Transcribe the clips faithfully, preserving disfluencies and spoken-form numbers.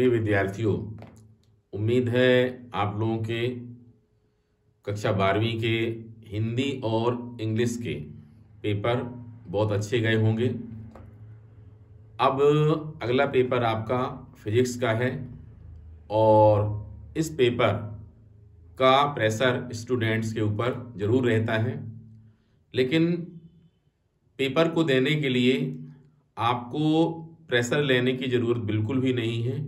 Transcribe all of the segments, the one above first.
प्रिय विद्यार्थियों, उम्मीद है आप लोगों के कक्षा बारहवीं के हिंदी और इंग्लिश के पेपर बहुत अच्छे गए होंगे। अब अगला पेपर आपका फिजिक्स का है और इस पेपर का प्रेशर स्टूडेंट्स के ऊपर ज़रूर रहता है, लेकिन पेपर को देने के लिए आपको प्रेशर लेने की ज़रूरत बिल्कुल भी नहीं है।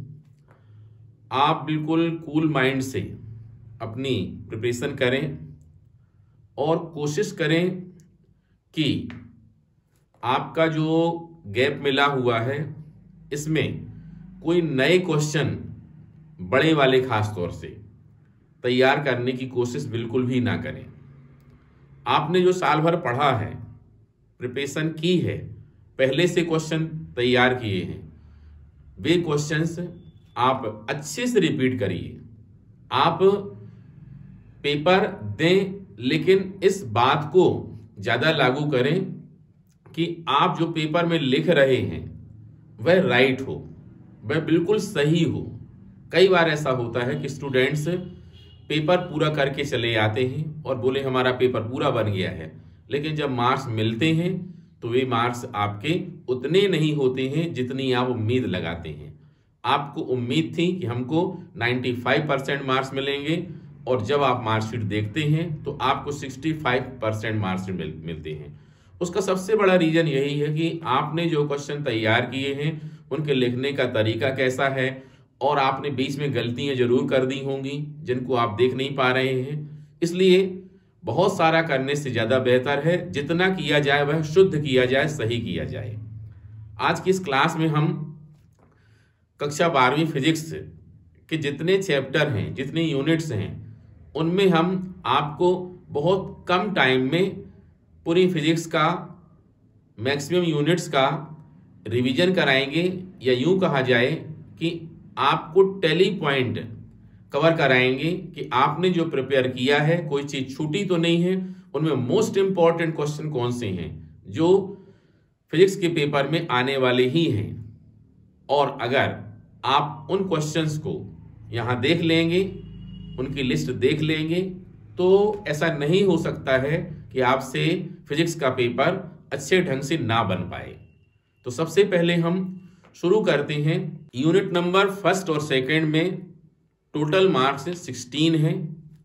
आप बिल्कुल कूल माइंड से अपनी प्रिपरेशन करें और कोशिश करें कि आपका जो गैप मिला हुआ है इसमें कोई नए क्वेश्चन बड़े वाले खास तौर से तैयार करने की कोशिश बिल्कुल भी ना करें। आपने जो साल भर पढ़ा है, प्रिपरेशन की है, पहले से क्वेश्चन तैयार किए हैं, वे क्वेश्चंस आप अच्छे से रिपीट करिए। आप पेपर दें, लेकिन इस बात को ज़्यादा लागू करें कि आप जो पेपर में लिख रहे हैं वह राइट हो, वह बिल्कुल सही हो। कई बार ऐसा होता है कि स्टूडेंट्स पेपर पूरा करके चले आते हैं और बोले हमारा पेपर पूरा बन गया है, लेकिन जब मार्क्स मिलते हैं तो वे मार्क्स आपके उतने नहीं होते हैं जितनी आप उम्मीद लगाते हैं। आपको उम्मीद थी कि हमको पचानवे परसेंट मार्क्स मिलेंगे और जब आप मार्कशीट देखते हैं तो आपको पैंसठ परसेंट मार्क्स मिल, मिलते हैं। उसका सबसे बड़ा रीजन यही है कि आपने जो क्वेश्चन तैयार किए हैं उनके लिखने का तरीका कैसा है और आपने बीच में गलतियां जरूर कर दी होंगी जिनको आप देख नहीं पा रहे हैं। इसलिए बहुत सारा करने से ज़्यादा बेहतर है जितना किया जाए वह शुद्ध किया जाए, सही किया जाए। आज की इस क्लास में हम कक्षा बारहवीं फिजिक्स के जितने चैप्टर हैं, जितने यूनिट्स हैं, उनमें हम आपको बहुत कम टाइम में पूरी फिजिक्स का मैक्सिमम यूनिट्स का रिवीजन कराएंगे, या यूं कहा जाए कि आपको टेली पॉइंट कवर कराएंगे कि आपने जो प्रिपेयर किया है कोई चीज छूटी तो नहीं है, उनमें मोस्ट इंपॉर्टेंट क्वेश्चन कौन से हैं जो फिजिक्स के पेपर में आने वाले ही हैं। और अगर आप उन क्वेश्चंस को यहां देख लेंगे, उनकी लिस्ट देख लेंगे, तो ऐसा नहीं हो सकता है कि आपसे फिजिक्स का पेपर अच्छे ढंग से ना बन पाए। तो सबसे पहले हम शुरू करते हैं। यूनिट नंबर फर्स्ट और सेकंड में टोटल मार्क्स सोलह हैं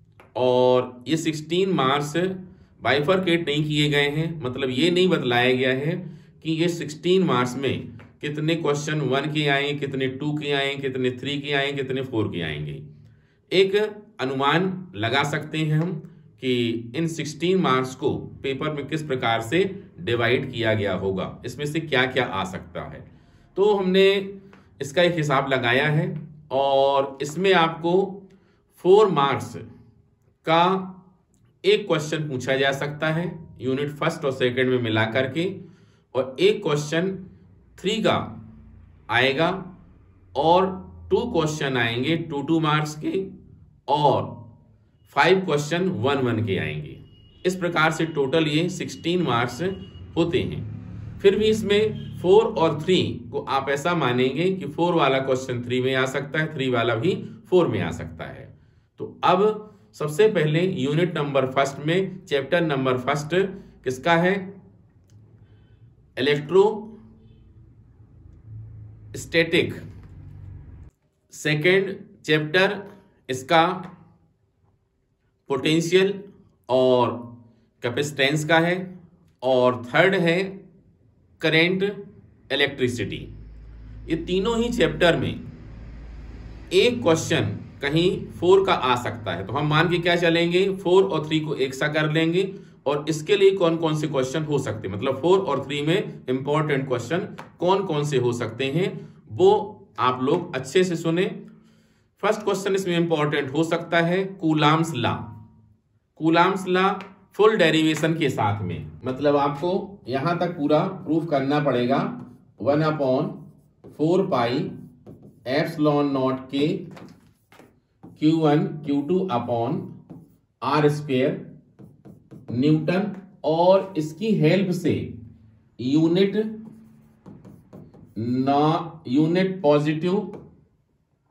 और ये सोलह मार्क्स बाइफरकेट नहीं किए गए हैं। मतलब ये नहीं बतलाया गया है कि ये सोलह मार्क्स में कितने क्वेश्चन वन के आएंगे, कितने टू के आएंगे, कितने थ्री के आएंगे, कितने फोर के आएंगे। एक अनुमान लगा सकते हैं हम कि इन सोलह मार्क्स को पेपर में किस प्रकार से डिवाइड किया गया होगा, इसमें से क्या क्या आ सकता है। तो हमने इसका एक हिसाब लगाया है और इसमें आपको फोर मार्क्स का एक क्वेश्चन पूछा जा सकता है यूनिट फर्स्ट और सेकंड में मिला करके, और एक क्वेश्चन थ्री का आएगा और टू क्वेश्चन आएंगे टू टू मार्क्स के और फाइव क्वेश्चन वन वन के आएंगे। इस प्रकार से टोटल ये सोलह मार्क्स होते हैं। फिर भी इसमें फोर और थ्री को आप ऐसा मानेंगे कि फोर वाला क्वेश्चन थ्री में आ सकता है, थ्री वाला भी फोर में आ सकता है। तो अब सबसे पहले यूनिट नंबर फर्स्ट में चैप्टर नंबर फर्स्ट किसका है? Electrostatic. सेकेंड चैप्टर इसका पोटेंशियल और कैपेसिटेंस का है और थर्ड है करंट इलेक्ट्रिसिटी। ये तीनों ही चैप्टर में एक क्वेश्चन कहीं फोर का आ सकता है, तो हम मान के क्या चलेंगे, फोर और थ्री को एक सा कर लेंगे और इसके लिए कौन कौन से क्वेश्चन हो सकते हैं, मतलब फोर और थ्री में इंपॉर्टेंट क्वेश्चन कौन कौन से हो सकते हैं वो आप लोग अच्छे से सुने। फर्स्ट क्वेश्चन इसमें इंपॉर्टेंट हो सकता है Coulomb's law. Coulomb's law full derivation के साथ में, मतलब आपको यहां तक पूरा प्रूफ करना पड़ेगा। One upon four pi epsilon naught के Q one Q two upon R square newton, और इसकी हेल्प से यूनिट ना यूनिट पॉजिटिव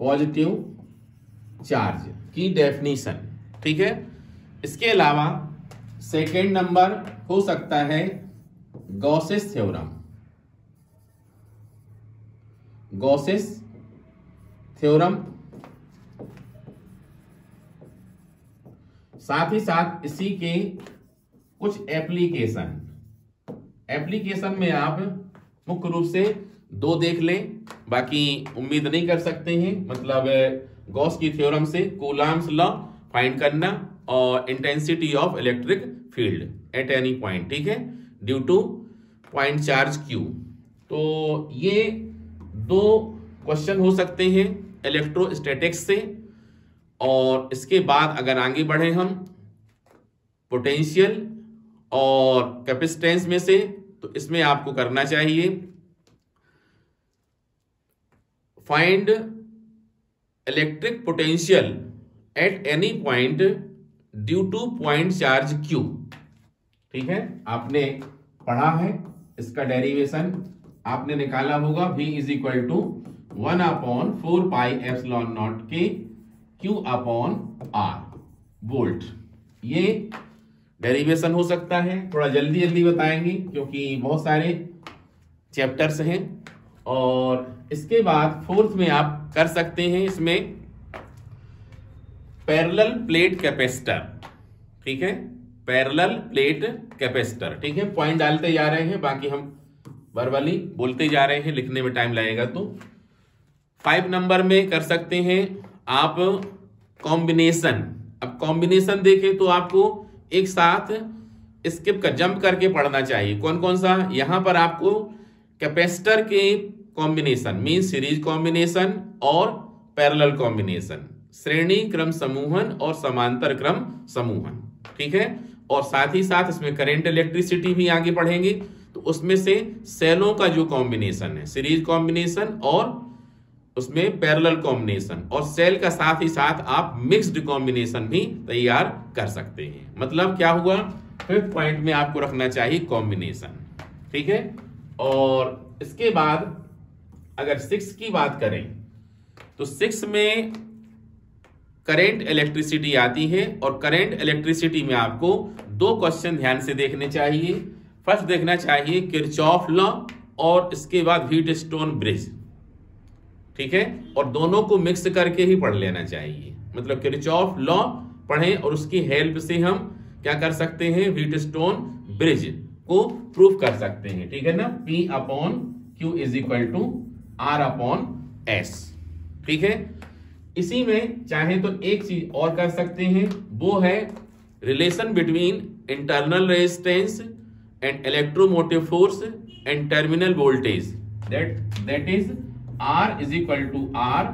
पॉजिटिव चार्ज की डेफिनेशन। ठीक है, इसके अलावा सेकेंड नंबर हो सकता है गॉसेस थ्योरम। गॉसेस थ्योरम, साथ ही साथ इसी के कुछ एप्लीकेशन। एप्लीकेशन में आप मुख्य रूप से दो देख लें, बाकी उम्मीद नहीं कर सकते हैं। मतलब गॉस की थ्योरम से कूलॉम्स लॉ फाइंड करना और intensity of electric field at any point, ठीक है, due to point charge Q. तो ये दो क्वेश्चन हो सकते हैं इलेक्ट्रोस्टैटिक्स से। और इसके बाद अगर आगे बढ़े हम पोटेंशियल और कैपेसिटेंस में से, तो इसमें आपको करना चाहिए find electric potential at any point due to point charge Q. ठीक है, आपने पढ़ा है, इसका डेरिवेशन आपने निकाला होगा। V is equal to one upon four pi epsilon naught के क्यू अपॉन आर वोल्ट। ये डेरिवेशन हो सकता है, थोड़ा जल्दी जल्दी बताएंगे क्योंकि बहुत सारे चैप्टर्स हैं। और इसके बाद फोर्थ में आप कर सकते हैं इसमें पैरेलल प्लेट कैपेसिटर। ठीक है, पैरेलल प्लेट कैपेसिटर। ठीक है, पॉइंट डालते जा रहे हैं, बाकी हम वर्बली बोलते जा रहे हैं, लिखने में टाइम लगेगा। तो फाइव नंबर में कर सकते हैं आप कॉम्बिनेशन। अब कॉम्बिनेशन देखें तो आपको एक साथ स्किप का जंप करके पढ़ना चाहिए। कौन कौन सा? यहां पर आपको कैपेसिटर के कॉम्बिनेशन मीन सीरीज कॉम्बिनेशन और पैरेलल कॉम्बिनेशन, श्रेणी क्रम समूहन और समांतर क्रम समूहन। ठीक है, और साथ ही साथ इसमें करंट इलेक्ट्रिसिटी भी आगे पढ़ेंगे। तो उसमें से सेलों का जो कॉम्बिनेशन है, सीरीज कॉम्बिनेशन और उसमें पैरेलल कॉम्बिनेशन, और सेल का साथ ही साथ आप मिक्स्ड कॉम्बिनेशन भी तैयार कर सकते हैं। मतलब क्या हुआ, फिफ्थ पॉइंट में आपको रखना चाहिए कॉम्बिनेशन। ठीक है, और इसके बाद अगर सिक्स की बात करें तो सिक्स में करंट इलेक्ट्रिसिटी आती है, और करंट इलेक्ट्रिसिटी में आपको दो क्वेश्चन ध्यान से देखने चाहिए। फर्स्ट देखना चाहिए किरचॉफ लॉ और इसके बाद व्हीटस्टोन ब्रिज। ठीक है, और दोनों को मिक्स करके ही पढ़ लेना चाहिए। मतलब किरचॉफ लॉ पढ़ें और उसकी हेल्प से हम क्या कर सकते हैं, व्हीटस्टोन ब्रिज को प्रूफ कर सकते हैं। ठीक है ना, P अपॉन Q is equal to R upon S. ठीक है, इसी में चाहे तो एक चीज और कर सकते हैं, वो है relation between internal resistance and electromotive force and terminal voltage, that that is R is equal to R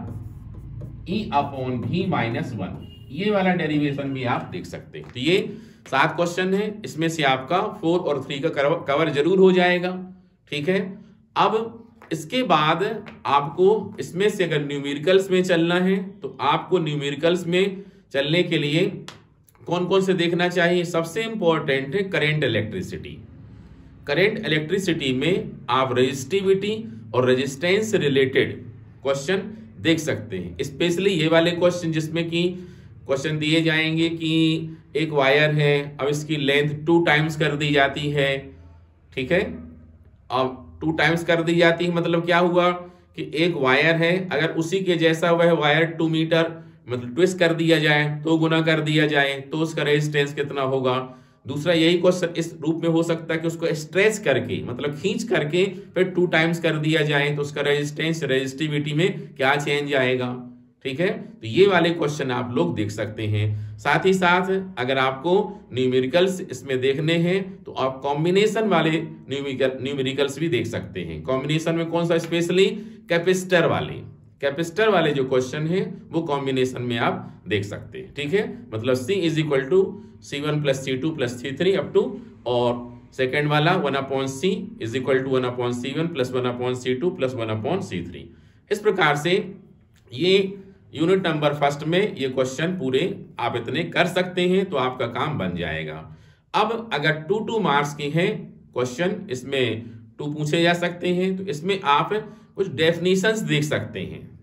E upon V minus one. ये वाला डेरिवेशन भी आप देख सकते हैं। तो ये सात क्वेश्चन है, इसमें से आपका फोर और थ्री का कवर जरूर हो जाएगा। ठीक है, अब इसके बाद आपको इसमें से अगर न्यूमेरिकल्स में चलना है तो आपको न्यूमेरिकल्स में चलने के लिए कौन कौन से देखना चाहिए। सबसे इंपॉर्टेंट है करंट इलेक्ट्रिसिटी। करंट इलेक्ट्रिसिटी में आप रेजिस्टिविटी और रेजिस्टेंस से रिलेटेड क्वेश्चन देख सकते हैं, स्पेशली ये वाले क्वेश्चन जिसमें कि क्वेश्चन दिए जाएंगे कि एक वायर है, अब इसकी लेंथ टू टाइम्स कर दी जाती है। ठीक है, अब टू टाइम्स कर दी जाती है मतलब क्या हुआ कि एक वायर है, अगर उसी के जैसा वह वायर टू मीटर मतलब ट्विस्ट कर दिया जाए, तो गुना कर दिया जाए, तो उसका रेजिस्टेंस कितना होगा। दूसरा यही क्वेश्चन इस रूप में हो सकता है कि उसको स्ट्रेच करके मतलब खींच करके फिर टू टाइम्स कर दिया जाए, तो उसका रेजिस्टेंस रेजिस्टिविटी में क्या चेंज आएगा। ठीक है, तो ये वाले क्वेश्चन आप लोग देख सकते हैं। साथ ही साथ अगर आपको न्यूमेरिकल्स इसमें देखने हैं तो आप कॉम्बिनेशन वाले न्यूमेरिकल्स भी देख सकते हैं। कॉम्बिनेशन में कौन सा, स्पेशली कैपेसिटर वाले कैपेसिटर वाले जो क्वेश्चन है वो कॉम्बिनेशन में आप देख सकते हैं। ठीक है, मतलब C is equal to C one plus C two plus C three up to, और सेकेंड वाला one upon C is equal to one upon C one plus one upon C two plus one upon C three. इस प्रकार से ये unit number first में ये question पूरे आप इतने कर सकते हैं तो आपका काम बन जाएगा। अब अगर टू टू मार्क्स की है क्वेश्चन, इसमें टू पूछे जा सकते हैं, तो इसमें आप कुछ डेफिनेशंस देख सकते हैं।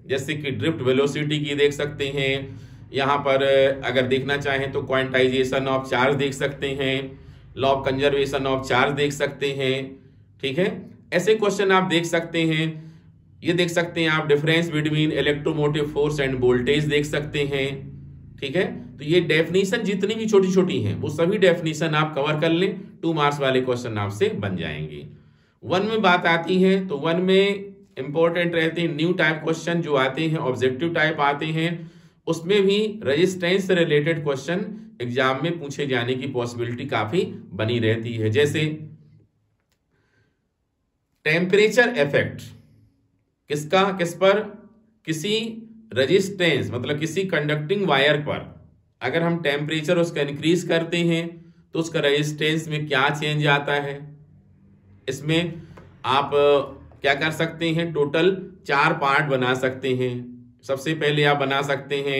जैसे कि ड्रिफ्ट वेलोसिटी की देख सकते हैं, यहाँ पर अगर देखना चाहें तो क्वांटाइजेशन ऑफ चार्ज देख सकते हैं, law of conservation of charge देख सकते हैं। ठीक है, ऐसे क्वेश्चन आप देख सकते हैं। ये देख सकते हैं आप difference between electromotive force and voltage देख सकते हैं। ठीक है, तो ये डेफिनेशन जितनी भी छोटी छोटी हैं वो सभी डेफिनेशन आप कवर कर लें, टू मार्क्स वाले क्वेश्चन आपसे बन जाएंगे। वन में बात आती है तो वन में इंपॉर्टेंट रहते हैं न्यू टाइप क्वेश्चन जो आते हैं, ऑब्जेक्टिव टाइप आते हैं, उसमें भी रेजिस्टेंस से रिलेटेड क्वेश्चन एग्जाम में पूछे जाने की पॉसिबिलिटी काफी बनी रहती है। जैसे टेम्परेचर इफेक्ट किसका किस पर, किसी रेजिस्टेंस मतलब किसी कंडक्टिंग वायर पर अगर हम टेम्परेचर उसका इंक्रीज करते हैं तो उसका रेजिस्टेंस में क्या चेंज आता है। इसमें आप क्या कर सकते हैं, टोटल चार पार्ट बना सकते हैं। सबसे पहले आप बना सकते हैं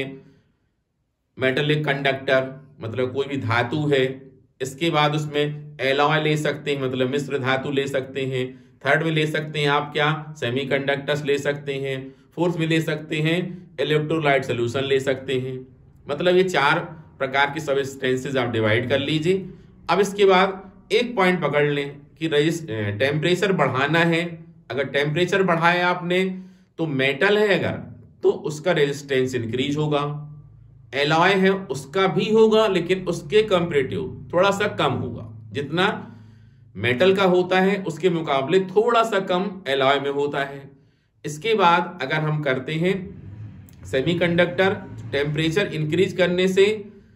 मेटेलिक कंडक्टर, मतलब कोई भी धातु है। इसके बाद उसमें एलॉय ले सकते हैं, मतलब मिश्र धातु ले सकते हैं। थर्ड में ले सकते हैं आप क्या, सेमीकंडक्टर्स ले सकते हैं। फोर्थ में ले सकते हैं इलेक्ट्रोलाइट सोल्यूशन ले सकते हैं। मतलब ये चार प्रकार की सब्सटेंसेस आप डिवाइड कर लीजिए। अब इसके बाद एक पॉइंट पकड़ लें कि टेम्परेचर बढ़ाना है। अगर टेम्परेचर बढ़ाया आपने तो मेटल है अगर तो उसका रेजिस्टेंस इंक्रीज होगा, एलॉय है उसका भी होगा लेकिन उसके कंपैरेटिव थोड़ा सा कम होगा। जितना मेटल का होता है उसके मुकाबले थोड़ा सा कम एलॉय में होता है। इसके बाद अगर हम करते हैं सेमीकंडक्टर, टेम्परेचर इंक्रीज करने से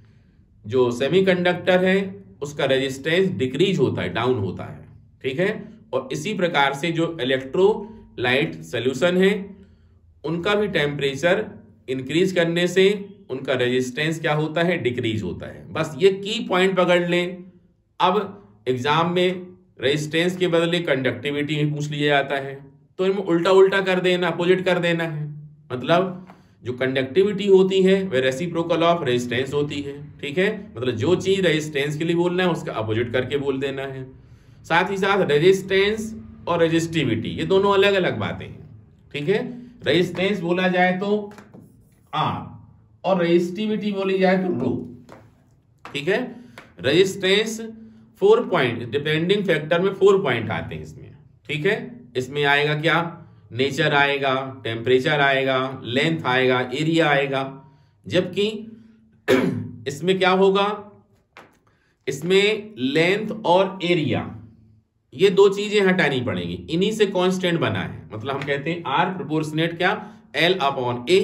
जो सेमीकंडक्टर है उसका रेजिस्टेंस डिक्रीज होता है, डाउन होता है। ठीक है, और इसी प्रकार से जो इलेक्ट्रोलाइट सॉल्यूशन है उनका भी टेम्परेचर इंक्रीज करने से उनका रेजिस्टेंस क्या होता है, डिक्रीज होता है। बस ये की पॉइंट पकड़ लें। अब एग्जाम में रेजिस्टेंस के बदले कंडक्टिविटी पूछ लिया जाता है तो इनमें उल्टा उल्टा कर देना, अपोजिट कर देना है। मतलब जो कंडक्टिविटी होती है वह रेसिप्रोकल ऑफ रेजिस्टेंस होती है। ठीक है, मतलब जो चीज रेजिस्टेंस के लिए बोलना है उसका अपोजिट करके बोल देना है। साथ ही साथ रेजिस्टेंस और रेजिस्टिविटी ये दोनों अलग अलग बातें हैं। ठीक है, रेजिस्टेंस बोला जाए तो आर और रेजिस्टिविटी बोली जाए तो रो। ठीक है, resistance four point depending factor में फोर पॉइंट आते हैं इसमें। ठीक है, इसमें आएगा क्या, नेचर आएगा, टेम्परेचर आएगा, लेंथ आएगा, एरिया आएगा। जबकि इसमें क्या होगा, इसमें लेंथ और एरिया ये दो चीजें हटानी पड़ेंगी। इन्हीं से कांस्टेंट बना है। मतलब हम कहते हैं आर प्रोपोर्शनेट क्या, एल अपॉन ए,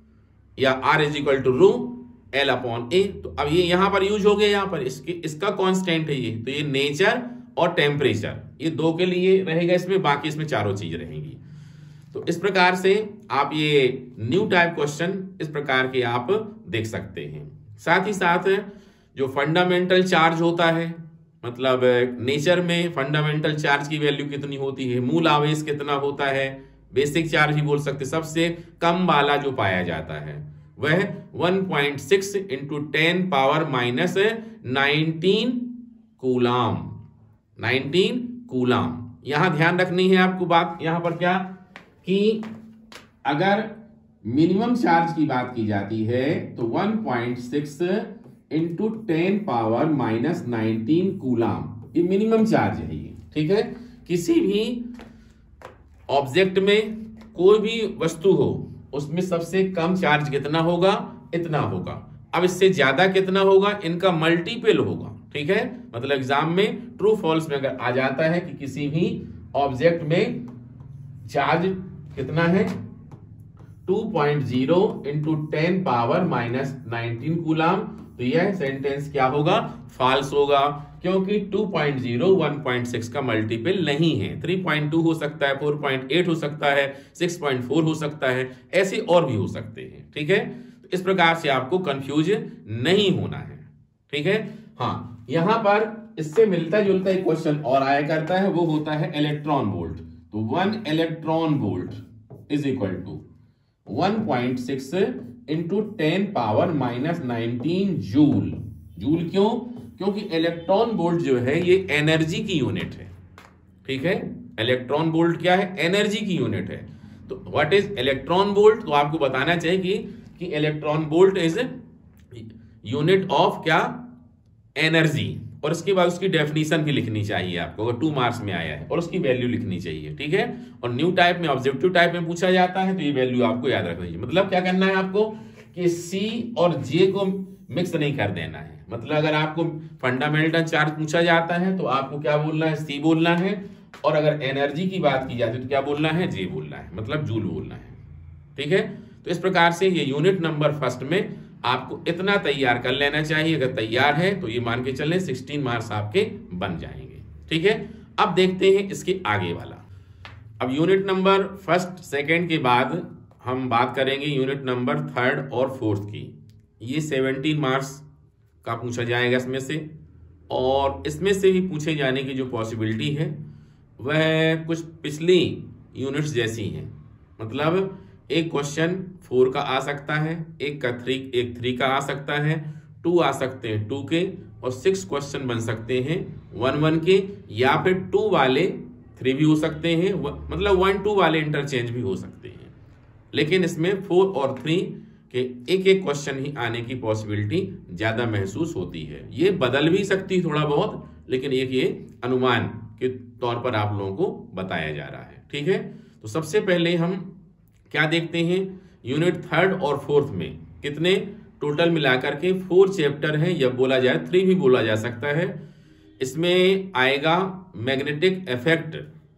या R is equal to rho L upon A. तो अब ये यहां पर यूज हो गया, यहां पर इसके इसका कांस्टेंट है ये। तो ये नेचर और टेम्परेचर ये दो के लिए रहेगा इसमें, बाकी इसमें चारों चीज रहेंगी। तो इस प्रकार से आप ये न्यू टाइप क्वेश्चन इस प्रकार के आप देख सकते हैं। साथ ही साथ जो फंडामेंटल चार्ज होता है, मतलब नेचर में फंडामेंटल चार्ज की वैल्यू कितनी होती है, मूल आवेश कितना होता है, बेसिक चार्ज ही बोल सकते, सबसे कम वाला जो पाया जाता है वह one point six into ten power minus nineteen coulomb, nineteen coulomb. यहां ध्यान रखनी है आपको बात, यहां पर क्या कि अगर मिनिमम चार्ज की बात की जाती है तो one point six into ten power minus nineteen coulomb ये मिनिमम चार्ज है ये। ठीक है, किसी भी ऑब्जेक्ट में कोई भी वस्तु हो उसमें सबसे कम चार्ज कितना होगा, इतना होगा। अब इससे ज्यादा कितना होगा, इनका मल्टीपल होगा। ठीक है, मतलब एग्जाम में ट्रू फॉल्स में अगर आ जाता है कि किसी भी ऑब्जेक्ट में चार्ज कितना है two point zero into ten power minus nineteen coulomb, तो यह सेंटेंस क्या होगा, फॉल्स होगा, क्योंकि two point zero one point six का मल्टीपल नहीं है। थ्री पॉइंट टू हो सकता है, फोर पॉइंट एट हो सकता है, सिक्स पॉइंट फोर हो सकता है, ऐसे और भी हो सकते हैं। ठीक है, तो इस प्रकार से आपको कंफ्यूज नहीं होना है। ठीक है, हाँ यहां पर इससे मिलता जुलता एक क्वेश्चन और आया करता है, वो होता है इलेक्ट्रॉन वोल्ट। तो one electron volt is equal to one point six into ten power minus nineteen joule. Joule क्यों, क्योंकि इलेक्ट्रॉन वोल्ट जो है ये एनर्जी की यूनिट है। ठीक है, इलेक्ट्रॉन वोल्ट क्या है, एनर्जी की यूनिट है। तो व्हाट इज इलेक्ट्रॉन वोल्ट, तो आपको बताना चाहिए कि, कि electron volt is unit of क्या, एनर्जी, और उसके बाद उसकी डेफिनेशन भी लिखनी चाहिए आपको, अगर टू मार्क्स में आया है, और उसकी वैल्यू लिखनी चाहिए, ठीक है। और न्यू टाइप में, ऑब्जेक्टिव टाइप में पूछा जाता है तो ये वैल्यू आपको याद रखनी चाहिए। मतलब क्या करना है आपको कि सी और जे को मिक्स नहीं कर देना है। मतलब अगर आपको फंडामेंटल चार्ज पूछा जाता है तो आपको क्या बोलना है, सी बोलना है, और अगर एनर्जी की बात की जाती है तो क्या बोलना है, जे बोलना है, मतलब जूल बोलना है, ठीक है। तो इस प्रकार से ये यूनिट नंबर फर्स्ट में आपको इतना तैयार कर लेना चाहिए। अगर तैयार है तो ये मान के चलें सोलह मार्क्स आपके बन जाएंगे, ठीक है। अब देखते हैं इसके आगे वाला। अब यूनिट नंबर फर्स्ट सेकंड के बाद हम बात करेंगे यूनिट नंबर थर्ड और फोर्थ की। ये सत्रह मार्क्स का पूछा जाएगा इसमें से, और इसमें से भी पूछे जाने की जो पॉसिबिलिटी है वह कुछ पिछली यूनिट्स जैसी हैं। मतलब एक क्वेश्चन फोर का आ सकता है, एक का थ्री एक थ्री का आ सकता है, टू आ सकते हैं टू के, और सिक्स क्वेश्चन बन सकते हैं वन वन के, या फिर टू वाले थ्री भी हो सकते हैं, मतलब वन टू वाले इंटरचेंज भी हो सकते हैं। लेकिन इसमें फोर और थ्री के एक एक क्वेश्चन ही आने की पॉसिबिलिटी ज्यादा महसूस होती है। ये बदल भी सकती है थोड़ा बहुत, लेकिन एक ये अनुमान के तौर पर आप लोगों को बताया जा रहा है, ठीक है। तो सबसे पहले हम क्या देखते हैं, यूनिट थर्ड और फोर्थ में कितने टोटल मिलाकर के फोर चैप्टर हैं, या बोला जाए थ्री भी बोला जा सकता है। इसमें आएगा magnetic effect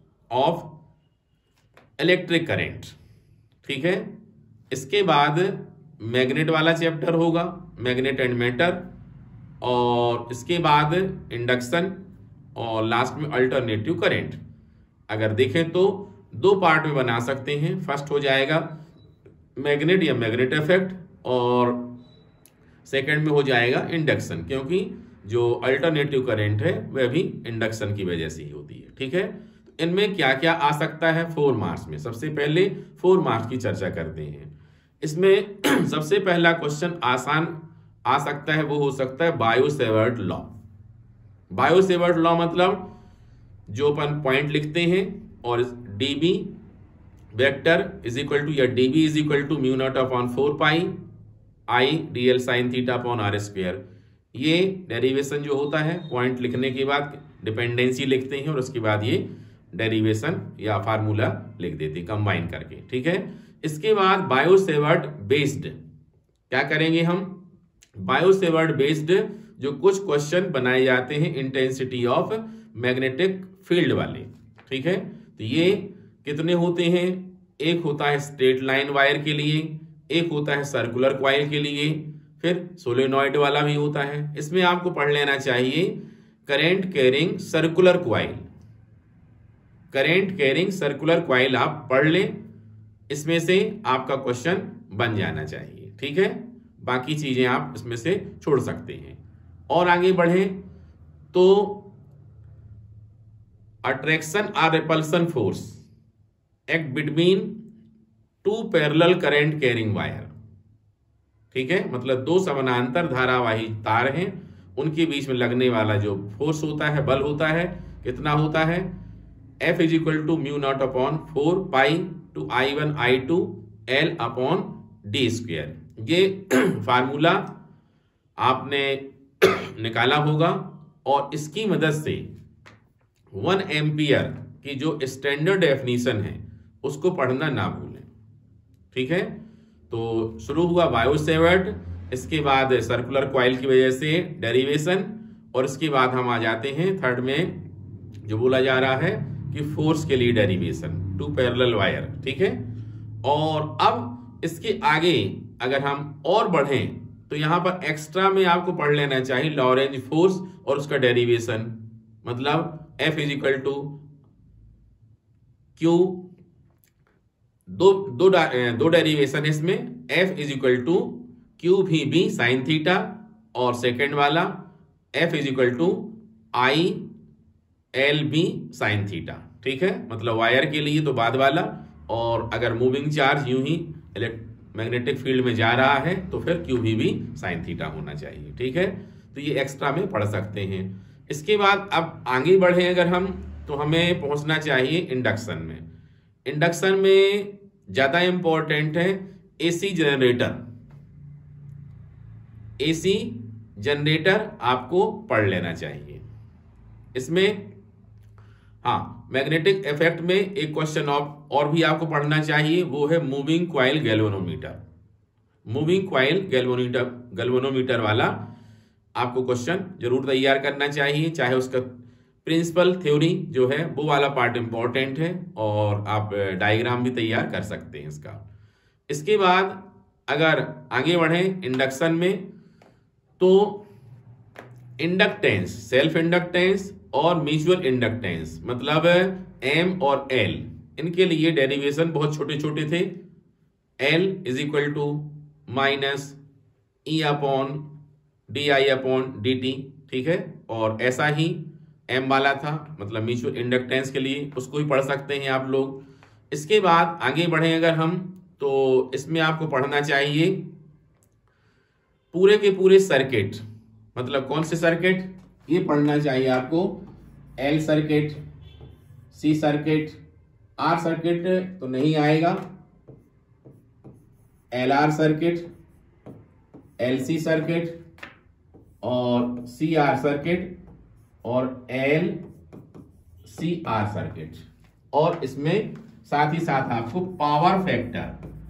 of electric current, ठीक है। इसके बाद मैग्नेट वाला चैप्टर होगा, मैग्नेट एंड मैटर, और इसके बाद इंडक्शन, और लास्ट में अल्टरनेटिव करंट। अगर देखें तो दो पार्ट में बना सकते हैं। फर्स्ट हो जाएगा मैग्नेट या मैग्नेट इफेक्ट, और सेकंड में हो जाएगा इंडक्शन, क्योंकि जो अल्टरनेटिव करंट है वह भी इंडक्शन की वजह से ही होती है, ठीक है। तो इनमें क्या क्या आ सकता है फोर मार्क्स में, सबसे पहले फोर मार्क्स की चर्चा करते हैं। इसमें सबसे पहला क्वेश्चन आसान आ सकता है, वो हो सकता है बायो-सेवर्ट लॉ। बायो-सेवर्ट लॉ मतलब जो अपन पॉइंट लिखते हैं, और D B vector is equal to, या D B is equal to mu naught upon four pi I D L sine theta upon R square. ये डेरिवेशन जो होता है पॉइंट लिखने के बाद डिपेंडेंसी लिखते हैं, और उसके बाद ये डेरिवेशन या फार्मूला लिख देते हैं कंबाइन करके, ठीक है। इसके बाद बायो-सेवर्ट बेस्ड क्या करेंगे हम, बायो-सेवर्ट बेस्ड जो कुछ क्वेश्चन बनाए जाते हैं इंटेंसिटी ऑफ मैग्नेटिक फील्ड वाले, ठीक है। तो ये कितने होते हैं, एक होता है स्ट्रेट लाइन वायर के लिए, एक होता है सर्कुलर क्वाइल के लिए, फिर सोलेनॉइड वाला भी होता है। इसमें आपको पढ़ लेना चाहिए current carrying circular coil, current carrying circular coil आप पढ़ लें, इसमें से आपका क्वेश्चन बन जाना चाहिए, ठीक है। बाकी चीजें आप इसमें से छोड़ सकते हैं। और आगे बढ़े तो अट्रैक्शन और repulsion force act between two parallel current carrying wire, ठीक है। मतलब दो समानांतर धारावाही तार हैं, उनके बीच में लगने वाला जो फोर्स होता है, बल होता है, कितना होता है, F is equal to mu naught upon four pi two I one I two L upon D square. ये फार्मूला आपने निकाला होगा, और इसकी मदद से वन एम्पियर की जो स्टैंडर्ड डेफिनेशन है उसको पढ़ना ना भूलें, ठीक है। तो शुरू हुआ बायो-सेवर्ट, इसके बाद सर्कुलर क्वाइल की वजह से डेरिवेशन, और इसके बाद हम आ जाते हैं थर्ड में जो बोला जा रहा है कि फोर्स के लिए डेरिवेशन टू पैरेलल वायर, ठीक है। और अब इसके आगे अगर हम और बढ़ें तो यहां पर एक्स्ट्रा में आपको पढ़ लेना चाहिए लॉरेंज फोर्स और उसका डेरिवेशन। मतलब F is equal to Q, दो दो दो डेरिवेशन इसमें, F is equal to Q V B sine theta, और सेकेंड वाला F is equal to I L B sine theta, ठीक है। मतलब वायर के लिए तो बाद वाला, और अगर मूविंग चार्ज यूं ही मैग्नेटिक फील्ड में जा रहा है तो फिर क्यू भी भी साइन थीटा होना चाहिए, ठीक है। तो ये एक्स्ट्रा में पढ़ सकते हैं। इसके बाद अब आगे बढ़े अगर हम, तो हमें पहुंचना चाहिए इंडक्शन में। इंडक्शन में ज्यादा इंपॉर्टेंट है एसी जनरेटर। एसी जनरेटर आपको पढ़ लेना चाहिए। इसमें हाँ, मैग्नेटिक इफेक्ट में एक क्वेश्चन और भी आपको पढ़ना चाहिए, वो है moving coil galvanometer. Moving coil galvanometer galvanometer वाला आपको क्वेश्चन जरूर तैयार करना चाहिए, चाहे उसका प्रिंसिपल थ्योरी जो है वो वाला पार्ट इंपॉर्टेंट है, और आप डायग्राम भी तैयार कर सकते हैं इसका। इसके बाद अगर आगे बढ़े इंडक्शन में, तो इंडक्टेंस, सेल्फ इंडक्टेंस और म्यूचुअल इंडक्टेंस, मतलब एम और एल, इनके लिए डेरिवेशन बहुत छोटे छोटे थे। L is equal to minus E upon D I upon D T, ठीक है। और ऐसा ही एम वाला था, मतलब म्यूचुअल इंडक्टेंस के लिए, उसको भी पढ़ सकते हैं आप लोग। इसके बाद आगे बढ़े अगर हम, तो इसमें आपको पढ़ना चाहिए पूरे के पूरे सर्किट, मतलब कौन से सर्किट, ये पढ़ना चाहिए आपको। L circuit, C circuit, R circuit तो नहीं आएगा, L R circuit, L C circuit और सी आर सर्किट और एल सी आर सर्किट। और इसमें साथ ही साथ आपको पावर फैक्टर,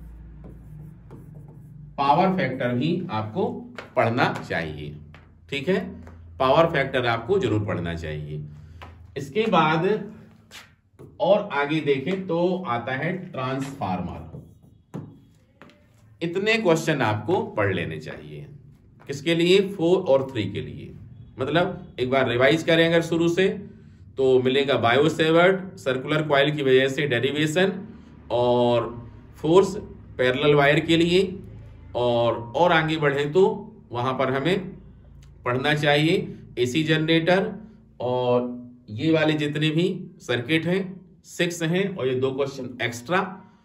पावर फैक्टर भी आपको पढ़ना चाहिए, ठीक है। पावर फैक्टर आपको जरूर पढ़ना चाहिए। इसके बाद और आगे देखें तो आता है ट्रांसफार्मर। इतने क्वेश्चन आपको पढ़ लेने चाहिए, किसके लिए, फोर और थ्री के लिए। मतलब एक बार रिवाइज करें अगर शुरू से, तो मिलेगा बायो सेवर्ट सर्कुलर कॉइल की वजह से डेरिवेशन, और फोर्स पैरेलल वायर के लिए, और और आगे बढ़े तो वहां पर हमें पढ़ना चाहिए एसी जनरेटर, और ये वाले जितने भी सर्किट हैं सिक्स हैं, और ये दो क्वेश्चन एक्स्ट्रा,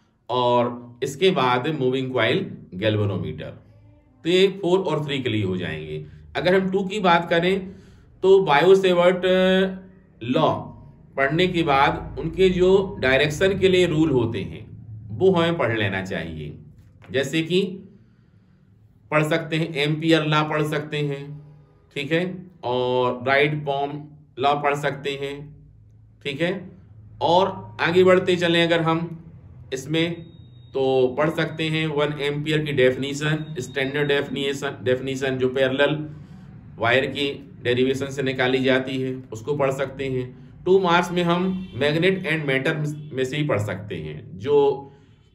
और इसके बाद मूविंग क्वाइल गैल्वेनोमीटर। तो ये फोर और थ्री के लिए हो जाएंगे। अगर हम टू की बात करें तो बायो सेवर्ट लॉ पढ़ने के बाद उनके जो डायरेक्शन के लिए रूल होते हैं वो हमें पढ़ लेना चाहिए। जैसे कि पढ़ सकते हैं एम्पियर लॉ पढ़ सकते हैं, ठीक है, और राइट पॉम लॉ पढ़ सकते हैं, ठीक है। और आगे बढ़ते चलें अगर हम इसमें, तो पढ़ सकते हैं वन एम्पियर की डेफिनीशन, स्टैंडर्ड डेफिनेशन डेफिनीशन जो पैरेलल वायर की डेरिवेशन से निकाली जाती है, उसको पढ़ सकते हैं। टू मार्क्स में हम मैग्नेट एंड मैटर में से ही पढ़ सकते हैं, जो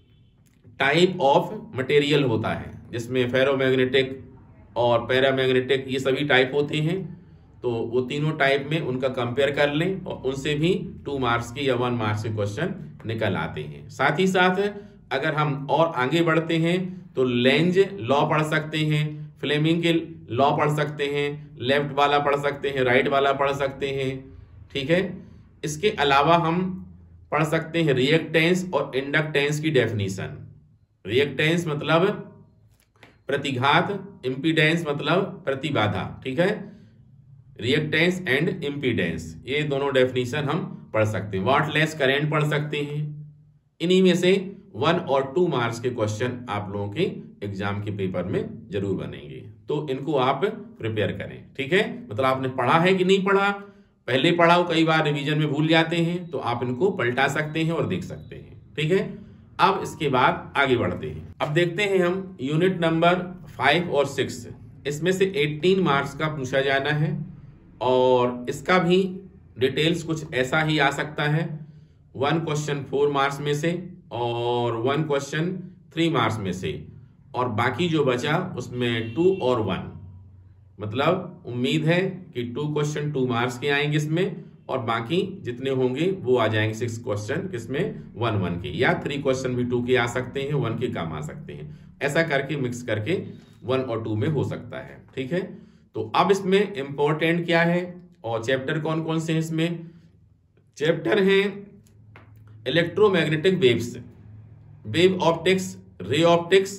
टाइप ऑफ मटेरियल होता है, जिसमें फेरोमैग्नेटिक और पैरामैग्नेटिक ये सभी टाइप होते हैं। तो वो तीनों टाइप में उनका कंपेयर कर लें, और उनसे भी टू मार्क्स के या वन मार्क्स के क्वेश्चन निकल आते हैं। साथ ही साथ अगर हम और आगे बढ़ते हैं तो लेंज लॉ पढ़ सकते हैं, फ्लेमिंग के लॉ पढ़ सकते हैं, लेफ्ट वाला पढ़ सकते हैं, राइट वाला पढ़ सकते हैं, ठीक है। इसके अलावा हम पढ़ सकते हैं रिएक्टेंस और इंडक्टेंस की डेफिनीशन। रिएक्टेंस मतलब प्रतिघात, इम्पीडेंस मतलब प्रतिबाधा, ठीक है। रिएक्टेंस एंड इम्पीडेंस, ये दोनों डेफिनेशन हम पढ़ सकते हैं। वाटलेस करंट पढ़ सकते हैं। इन्हीं में से वन और टू मार्क्स के क्वेश्चन आप लोगों के एग्जाम के पेपर में जरूर बनेंगे, तो इनको आप प्रिपेयर करें, ठीक है। मतलब आपने पढ़ा है कि नहीं पढ़ा, पहले पढ़ा हो, कई बार रिवीजन में भूल जाते हैं, तो आप इनको पलटा सकते हैं और देख सकते हैं, ठीक है। अब इसके बाद आगे बढ़ते हैं। अब देखते हैं हम यूनिट नंबर फाइव और सिक्स, इसमें से एटीन मार्क्स का पूछा जाना है, और इसका भी डिटेल्स कुछ ऐसा ही आ सकता है। वन क्वेश्चन फोर मार्क्स में से और वन क्वेश्चन थ्री मार्क्स में से, और बाकी जो बचा उसमें टू और वन। मतलब उम्मीद है कि टू क्वेश्चन टू मार्क्स के आएंगे इसमें, और बाकी जितने होंगे वो आ जाएंगे सिक्स क्वेश्चन किसमें, वन वन के, या थ्री क्वेश्चन भी टू के आ सकते हैं, वन के कम आ सकते हैं। ऐसा करके मिक्स करके वन और टू में हो सकता है, ठीक है। तो अब इसमें इंपॉर्टेंट क्या है और चैप्टर कौन कौन से हैं इसमें? चैप्टर हैं electromagnetic waves, wave optics, ray optics,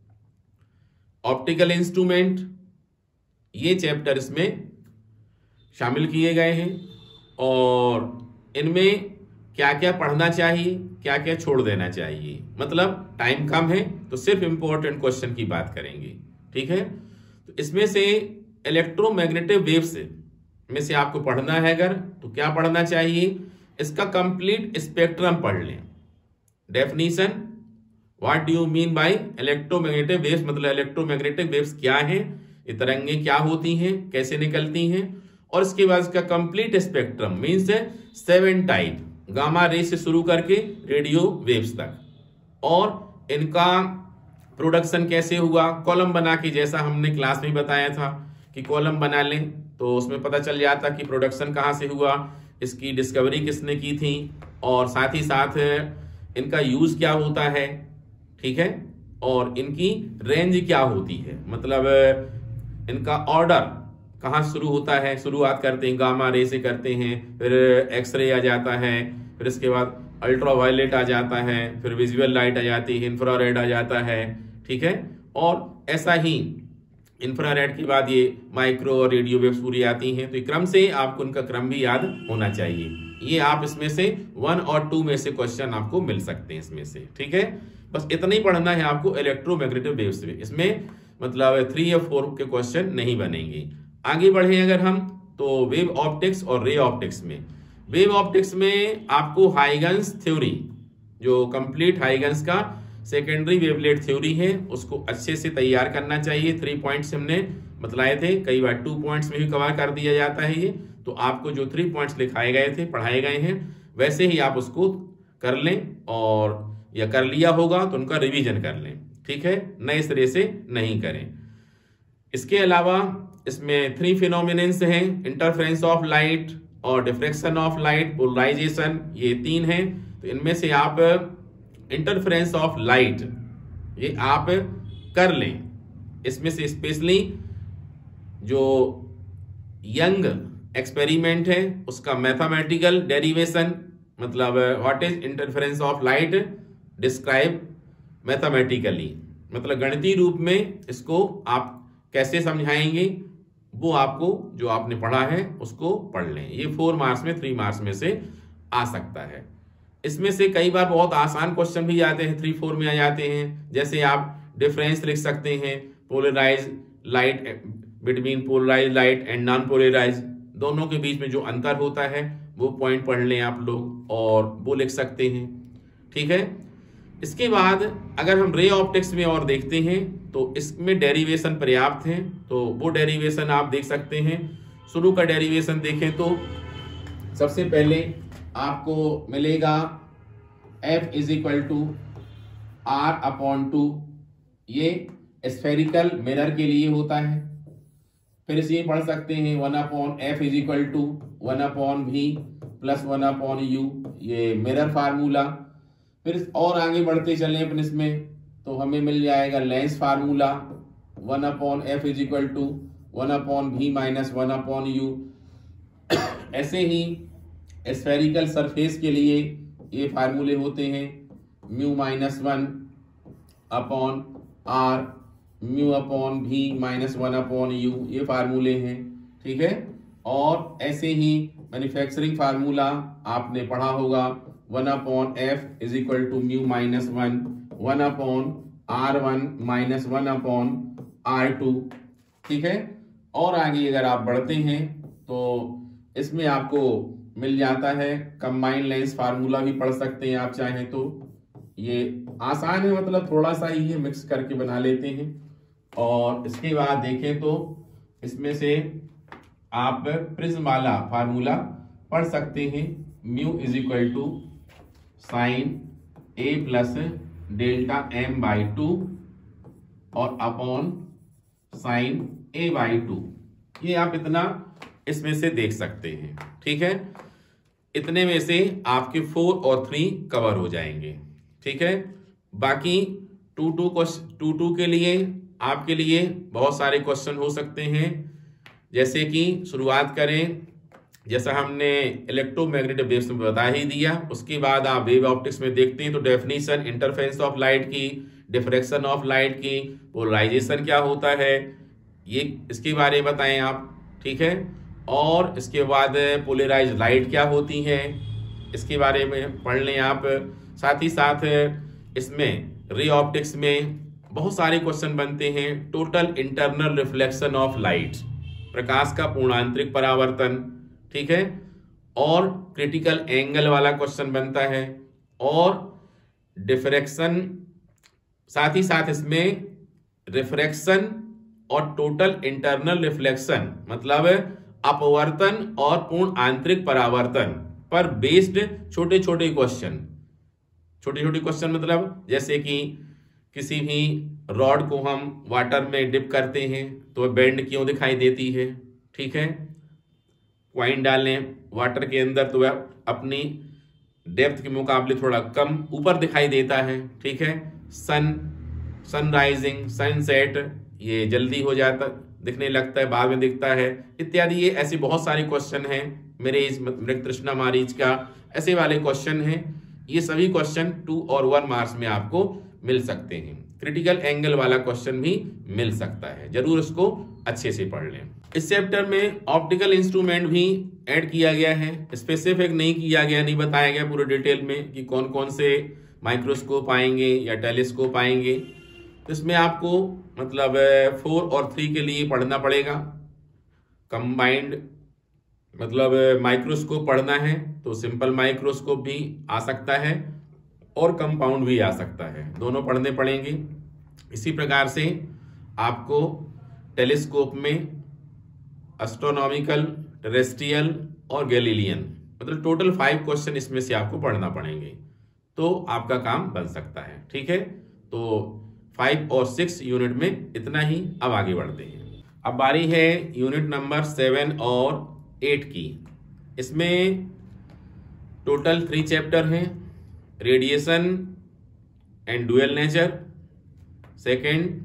optical instrument, ये चैप्टर इसमें शामिल किए गए हैं। और इनमें क्या क्या पढ़ना चाहिए, क्या क्या छोड़ देना चाहिए। मतलब टाइम कम है तो सिर्फ इंपॉर्टेंट क्वेश्चन की बात करेंगे, ठीक है। तो इसमें से इलेक्ट्रोमैग्नेटिक वेव्स में से आपको पढ़ना है अगर, तो क्या पढ़ना चाहिए, इसका कंप्लीट स्पेक्ट्रम पढ़ लें। Definition, what do you mean by electromagnetic waves, मतलब इलेक्ट्रोमैग्नेटिक वेव्स क्या है, ये तरंगे क्या होती हैं, कैसे निकलती हैं, और इसके बाद इसका complete spectrum means seven type, gamma ray से शुरू करके रेडियो वेव्स तक, और इनका प्रोडक्शन कैसे हुआ, कॉलम बना के, जैसा हमने क्लास में बताया था कि कॉलम बना लें तो उसमें पता चल जाता कि प्रोडक्शन कहाँ से हुआ, इसकी डिस्कवरी किसने की थी, और साथ ही साथ इनका यूज क्या होता है, ठीक है, और इनकी रेंज क्या होती है, मतलब इनका ऑर्डर कहाँ शुरू होता है, शुरुआत करते हैं गामा रे से करते हैं, फिर एक्सरे आ जाता है, फिर इसके बाद अल्ट्रावायलेट आ जाता है, फिर विजुअल लाइट आ जाती है, इंफ्रारेड आ जाता है, ठीक है, और ऐसा ही इंफ्रारेड के बाद ये माइक्रो और रेडियो वेव्स पूरी आती हैं। तो ये क्रम से आपको उनका क्रम भी याद होना चाहिए। ये आप इसमें से वन और टू में से क्वेश्चन आपको मिल सकते हैं इसमें से, ठीक है। बस इतना ही पढ़ना है आपको इलेक्ट्रोमैग्नेटिक वेव्स में, इसमें मतलब थ्री या फोर के क्वेश्चन नहीं बनेंगे। आगे बढ़े अगर हम, तो वेव ऑप्टिक्स और रे ऑप्टिक्स में, वेव ऑप्टिक्स में आपको हाइगन्स थ्योरी, जो कंप्लीट हाइगन्स का सेकेंडरी वेवलेट थ्योरी है, उसको अच्छे से तैयार करना चाहिए। थ्री पॉइंट्स हमने बतलाए थे, कई बार टू पॉइंट्स में भी कवर कर दिया जाता है ये, तो आपको जो थ्री पॉइंट्स लिखाए गए थे, पढ़ाए गए हैं, वैसे ही आप उसको कर लें, और या कर लिया होगा तो उनका रिवीजन कर लें, ठीक है, नए सिरे से नहीं करें। इसके अलावा इसमें थ्री फिनोमिनेंस हैं, इंटरफेरेंस ऑफ लाइट और डिफ्रेक्शन ऑफ लाइट, पोलराइजेशन, ये तीन हैं। तो इनमें से आप इंटरफेरेंस ऑफ लाइट ये आप कर लें। इसमें से स्पेशली जो यंग एक्सपेरिमेंट है उसका मैथमेटिकल डेरिवेशन, मतलब what is interference of light describe mathematically, मतलब गणितीय रूप में इसको आप कैसे समझाएंगे, वो आपको जो आपने पढ़ा है उसको पढ़ लें। ये फोर मार्क्स में, थ्री मार्क्स में से आ सकता है। इसमें से कई बार बहुत आसान क्वेश्चन भी आते हैं, थ्री फोर में आ जाते हैं, जैसे आप डिफरेंस लिख सकते हैं, polarise light between polarise light and non polarise, दोनों के बीच में जो अंतर होता है वो पॉइंट पढ़ लें आप लोग, और वो लिख सकते हैं, ठीक है। इसके बाद अगर हम रे ऑप्टिक्स में और देखते हैं तो इसमें डेरिवेशन पर्याप्त है, तो वो डेरिवेशन आप देख सकते हैं। शुरू का डेरिवेशन देखें तो सबसे पहले आपको मिलेगा F is equal to R upon two, ये स्फेरिकल मिरर के लिए होता है। फिर इसे पढ़ सकते हैं one upon F is equal to one upon V plus one upon U, ये मिरर फार्मूला। फिर और आगे बढ़ते चले अपन इसमें तो हमें मिल जाएगा lens formula, one upon F is equal to one upon V minus one upon U. ऐसे ही स्फेरिकल सरफेस के लिए ये फार्मूले होते हैं, mu minus one upon R, mu upon V minus one upon U, ये फार्मूले हैं, ठीक है। और ऐसे ही मैन्युफैक्चरिंग फार्मूला आपने पढ़ा होगा, one upon F is equal to mu minus one, one upon R one minus one upon R two, ठीक है। और आगे अगर आप बढ़ते हैं तो इसमें आपको मिल जाता है कंबाइंड लेंस फार्मूला भी पढ़ सकते हैं आप चाहें तो, ये आसान है, मतलब थोड़ा सा ही है, मिक्स करके बना लेते हैं। और इसके बाद देखें तो इसमें से आप प्रिज्म वाला फार्मूला पढ़ सकते हैं, mu is equal to sine A plus delta M by two और upon sine A by two, ये आप इतना इसमें से देख सकते हैं, ठीक है। इतने में से आपके फोर और थ्री कवर हो जाएंगे, ठीक है। बाकी टू टू टू टू के लिए आपके लिए बहुत सारे क्वेश्चन हो सकते हैं, जैसे कि शुरुआत करें, जैसा हमने इलेक्ट्रोमैग्नेटिक वेव्स में बता ही दिया। उसके बाद आप वेव ऑप्टिक्स में देखते हैं तो डेफिनेशन, इंटरफेरेंस ऑफ लाइट की, डिफ्रेक्शन ऑफ लाइट की, पोलराइजेशन क्या होता है, ये इसके बारे में बताएं आप, ठीक है। और इसके बाद पोलराइज लाइट क्या होती है, इसके बारे में पढ़ लें आप। साथ ही साथ इसमें रे ऑप्टिक्स में बहुत सारे क्वेश्चन बनते हैं। Total internal reflection of light, प्रकाश का पूर्णांतरिक परावर्तन, ठीक है, और क्रिटिकल एंगल वाला क्वेश्चन बनता है, और डिफ्रैक्शन, साथ ही साथ इसमें रिफ्रैक्शन और टोटल इंटरनल रिफ्लेक्शन मतलब अपवर्तन और पूर्ण आंतरिक परावर्तन पर बेस्ड छोटे छोटे क्वेश्चन। छोटे छोटे क्वेश्चन मतलब जैसे कि किसी भी रॉड को हम वाटर में डिप करते हैं तो बेंड क्यों दिखाई देती है, ठीक है, कॉइन डालें वाटर के अंदर तो वह अपनी डेप्थ के मुकाबले थोड़ा कम ऊपर दिखाई देता है, ठीक है, सन सनराइजिंग सनसेट ये जल्दी हो जाता दिखने लगता है, बाद में दिखता है, इत्यादि। ये ऐसे बहुत सारे क्वेश्चन हैं। मेरे इस मृग तृष्णा मारीच का ऐसे वाले क्वेश्चन हैं। ये सभी क्वेश्चन टू और वन मार्क्स में आपको मिल सकते हैं। क्रिटिकल एंगल वाला क्वेश्चन भी मिल सकता है, जरूर उसको अच्छे से पढ़ लें। इस चैप्टर में ऑप्टिकल इंस्ट्रूमेंट भी ऐड किया गया है। स्पेसिफिक नहीं किया गया, नहीं बताया गया पूरे डिटेल में कि कौन कौन से माइक्रोस्कोप आएंगे या टेलीस्कोप आएंगे। तो इसमें आपको मतलब फोर और थ्री के लिए पढ़ना पड़ेगा। कंबाइंड मतलब माइक्रोस्कोप पढ़ना है तो सिंपल माइक्रोस्कोप भी आ सकता है और कंपाउंड भी आ सकता है, दोनों पढ़ने पड़ेंगे। इसी प्रकार से आपको टेलीस्कोप में एस्ट्रोनॉमिकल, टेरेस्ट्रियल और गैलीलियन मतलब टोटल फाइव क्वेश्चन इसमें से आपको पढ़ना पड़ेंगे, तो आपका काम बन सकता है, ठीक है। तो फाइव और सिक्स यूनिट में इतना ही। अब आगे बढ़ते हैं। अब बारी है यूनिट नंबर सेवन और एट की। इसमें टोटल थ्री चैप्टर हैं। Radiation and dual nature, second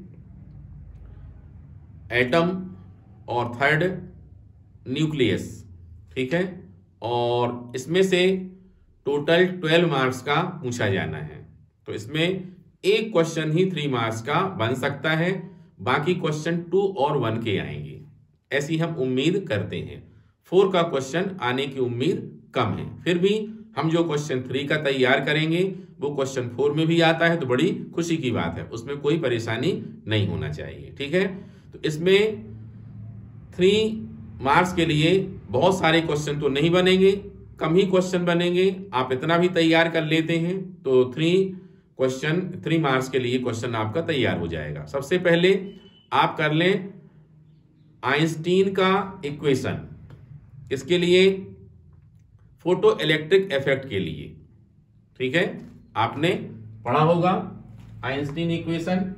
atom और थर्ड न्यूक्लियस, ठीक है। और इसमें से टोटल ट्वेल्व मार्क्स का पूछा जाना है। तो इसमें एक क्वेश्चन ही थ्री मार्क्स का बन सकता है, बाकी क्वेश्चन टू और वन के आएंगे, ऐसी हम उम्मीद करते हैं। फोर का क्वेश्चन आने की उम्मीद कम है, फिर भी हम जो क्वेश्चन थ्री का तैयार करेंगे वो क्वेश्चन फोर में भी आता है तो बड़ी खुशी की बात है, उसमें कोई परेशानी नहीं होना चाहिए, ठीक है। तो इसमें थ्री मार्क्स के लिए बहुत सारे क्वेश्चन तो नहीं बनेंगे, कम ही क्वेश्चन बनेंगे। आप इतना भी तैयार कर लेते हैं तो थ्री क्वेश्चन थ्री मार्क्स के लिए क्वेश्चन आपका तैयार हो जाएगा। सबसे पहले आप कर लें आइंस्टीन का इक्वेशन, इसके लिए फोटो इलेक्ट्रिक इफेक्ट के लिए, ठीक है, आपने पढ़ा होगा आइंस्टीन इक्वेशन।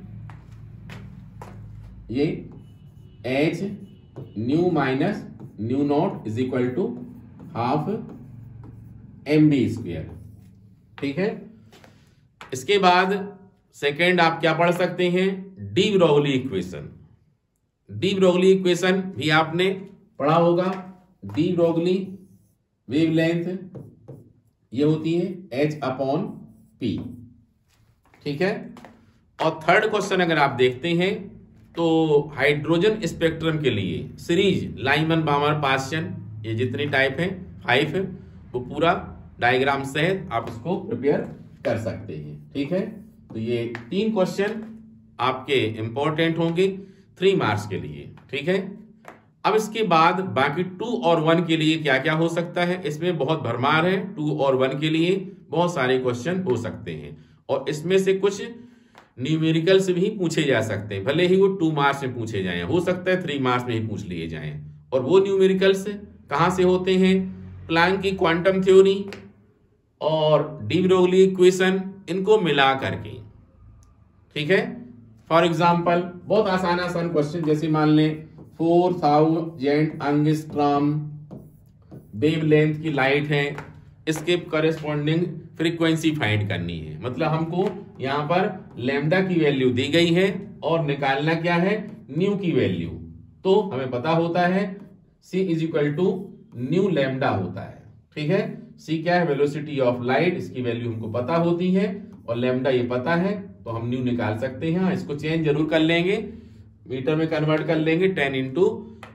ये H nu minus nu naught is equal to half M V square, ठीक है। इसके बाद सेकेंड आप क्या पढ़ सकते हैं, de Broglie equation. De Broglie equation भी आपने पढ़ा होगा। डी ब्रोगली वेवलेंथ ये होती है एच अपॉन पी, ठीक है। और थर्ड क्वेश्चन अगर आप देखते हैं तो हाइड्रोजन स्पेक्ट्रम के लिए सीरीज लाइमन बामर पास्चन, ये जितनी टाइप है फाइव है, वो पूरा डायग्राम सहित आप इसको प्रिपेयर कर सकते हैं, ठीक है। तो ये तीन क्वेश्चन आपके इंपॉर्टेंट होंगे थ्री मार्क्स के लिए, ठीक है। अब इसके बाद बाकी टू और वन के लिए क्या क्या हो सकता है, इसमें बहुत भरमार है। टू और वन के लिए बहुत सारे क्वेश्चन हो सकते हैं और इसमें से कुछ न्यूमेरिकल्स भी पूछे जा सकते हैं, भले ही वो टू मार्क्स में पूछे जाएं, हो सकता है थ्री मार्क्स में ही पूछ लिए जाएं। और वो न्यूमेरिकल्स कहां से होते हैं, प्लैंक की क्वांटम थ्योरी और डी ब्रोगली इक्वेशन, इनको मिला करके, ठीक है। फॉर एग्जाम्पल बहुत आसान आसान क्वेश्चन, जैसे मान लें फोर थाउजेंड एंगस्ट्रॉम वेवलेंथ की लाइट है, इसके करेस्पॉन्डिंग फ्रीक्वेंसी फाइंड करनी है। मतलब हमको यहां पर लैम्डा की वैल्यू दी गई है और निकालना क्या है, न्यू की वैल्यू। तो हमें पता होता है C is equal to nu lambda होता है, ठीक है। C क्या है, वेलोसिटी ऑफ लाइट, इसकी वैल्यू हमको पता होती है और लैम्डा ये पता है, तो हम न्यू निकाल सकते हैं। इसको चेंज जरूर कर लेंगे, मीटर में कन्वर्ट कर लेंगे, ten into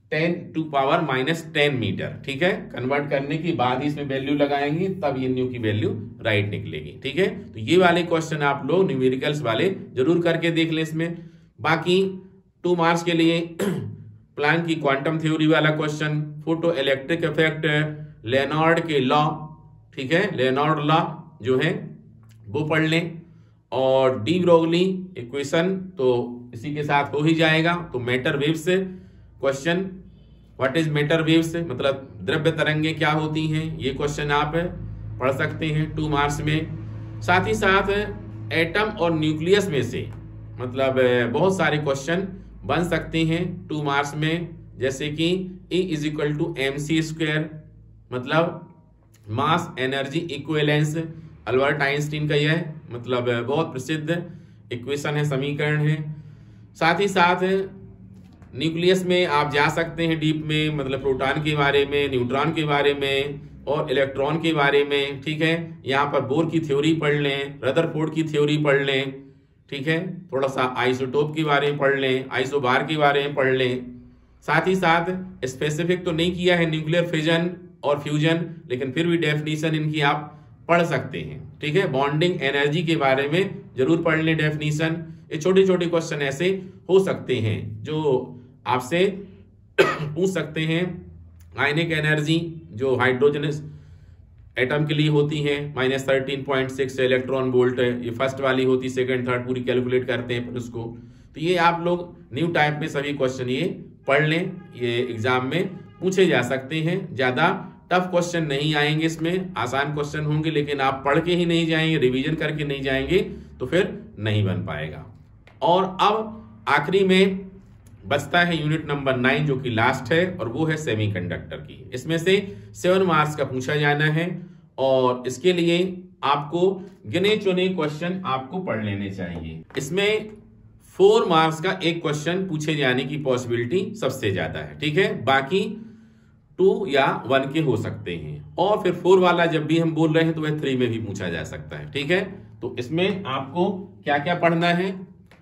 ten two power minus ten metre, ठीक है। कन्वर्ट करने के बाद ही इसमें वैल्यू लगाएंगे, तब ये न्यू की वैल्यू राइट निकलेगी, ठीक है। तो ये वाले क्वेश्चन आप लोग न्यूमेरिकल्स वाले जरूर करके देख लें इसमें। बाकी टू मार्क्स के लिए प्लैंक की क्वांटम थ्योरी वाला question, photo electric effect, Lenard के लॉ, ठीक है, लेनार्ड लॉ जो है वो पढ़ लें, और डी ब्रोगली इक्वेशन तो इसी के साथ हो ही जाएगा। तो matter waves question, what is matter waves, मतलब द्रव्य तरंगे क्या होती हैं, ये क्वेश्चन आप पढ़ सकते हैं टू मार्क्स में। साथ ही साथ एटम और न्यूक्लियस में से मतलब बहुत सारे क्वेश्चन बन सकते हैं टू मार्क्स में, जैसे कि E is equal to M C square, मतलब mass energy equivalence, Albert Einstein का यह मतलब बहुत प्रसिद्ध इक्वेशन है, समीकरण है। साथ ही साथ न्यूक्लियस में आप जा सकते हैं डीप में, मतलब प्रोटॉन के बारे में, न्यूट्रॉन के बारे में और इलेक्ट्रॉन के बारे में, ठीक है। यहाँ पर बोर की थ्योरी पढ़ लें, रदरफोर्ड की थ्योरी पढ़ लें, ठीक है। थोड़ा सा आइसोटोप के बारे में पढ़ लें, आइसोबार के बारे में पढ़ लें। साथ ही साथ स्पेसिफिक तो नहीं किया है न्यूक्लियर फिजन और फ्यूजन, लेकिन फिर भी डेफिनेशन इनकी आप पढ़ सकते हैं, ठीक है। बॉन्डिंग एनर्जी के बारे में जरूर पढ़ लें डेफिनेशन। ये छोटे छोटे क्वेश्चन ऐसे हो सकते हैं जो आपसे पूछ सकते हैं। आयनिक एनर्जी जो हाइड्रोजन एटम के लिए होती है minus thirteen point six electron volt है, ये फर्स्ट वाली होती, सेकंड थर्ड पूरी कैलकुलेट करते हैं पर उसको। तो ये आप लोग न्यू टाइप में सभी क्वेश्चन ये पढ़ लें, ये एग्जाम में पूछे जा सकते हैं। ज्यादा टफ क्वेश्चन नहीं आएंगे इसमें, आसान क्वेश्चन होंगे, लेकिन आप पढ़ के ही नहीं जाएंगे, रिवीजन करके नहीं जाएंगे तो फिर नहीं बन पाएगा। और अब आखिरी में बचता है यूनिट नंबर नाइन जो कि लास्ट है, और वो है सेमीकंडक्टर की। इसमें से सेवन मार्क्स का पूछा जाना है, और इसके लिए आपको गिने चुने क्वेश्चन आपको पढ़ लेने चाहिए। इसमें फोर मार्क्स का एक क्वेश्चन पूछे जाने की पॉसिबिलिटी सबसे ज्यादा है, ठीक है। बाकी टू या वन के हो सकते हैं, और फिर फोर वाला जब भी हम बोल रहे हैं तो वह थ्री में भी पूछा जा सकता है, ठीक है। तो इसमें आपको क्या क्या पढ़ना है,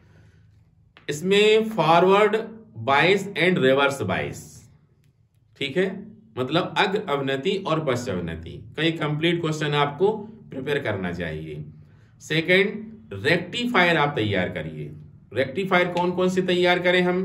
इसमें फॉरवर्ड बाइस एंड रिवर्स बाइस, ठीक है, मतलब अग्र अवनति और पश्च अवनति कई कंप्लीट क्वेश्चन आपको प्रिपेयर करना चाहिए। सेकंड, रेक्टिफायर आप तैयार करिए। रेक्टिफायर कौन कौन से तैयार करें हम,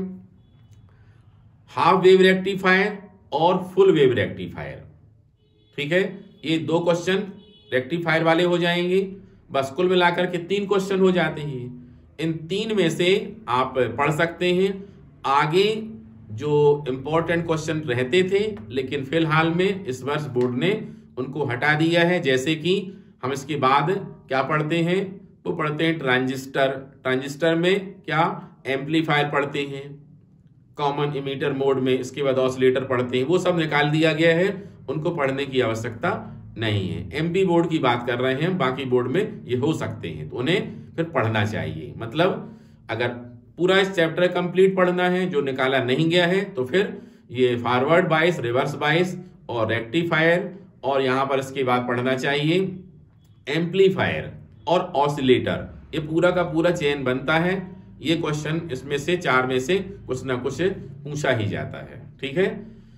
हाफ वेव रेक्टिफायर और फुल वेव रेक्टिफायर, ठीक है। ये दो क्वेश्चन रेक्टिफायर वाले हो जाएंगे, बस कुल मिलाकर के तीन क्वेश्चन हो जाते हैं। इन तीन में से आप पढ़ सकते हैं। आगे जो इंपॉर्टेंट क्वेश्चन रहते थे, लेकिन फिलहाल में इस वर्ष बोर्ड ने उनको हटा दिया है, जैसे कि हम इसके बाद क्या पढ़ते हैं, वो पढ़ते हैं ट्रांजिस्टर। ट्रांजिस्टर में क्या एम्पलीफायर पढ़ते हैं कॉमन इमीटर मोड में, इसके बाद ऑसिलेटर पढ़ते हैं, वो सब निकाल दिया गया है, उनको पढ़ने की आवश्यकता नहीं है। एमपी बोर्ड की बात कर रहे हैं, बाकी बोर्ड में ये हो सकते हैं, तो उन्हें फिर पढ़ना चाहिए। मतलब अगर पूरा इस चैप्टर कंप्लीट पढ़ना है जो निकाला नहीं गया है, तो फिर ये फॉरवर्ड बाइस, रिवर्स बाइस और रेक्टिफायर, और यहां पर इसके बाद पढ़ना चाहिए एम्पलीफायर और ऑसिलेटर। ये पूरा का पूरा चेन बनता है। ये क्वेश्चन इसमें से चार में से कुछ ना कुछ पूछा ही जाता है, ठीक है।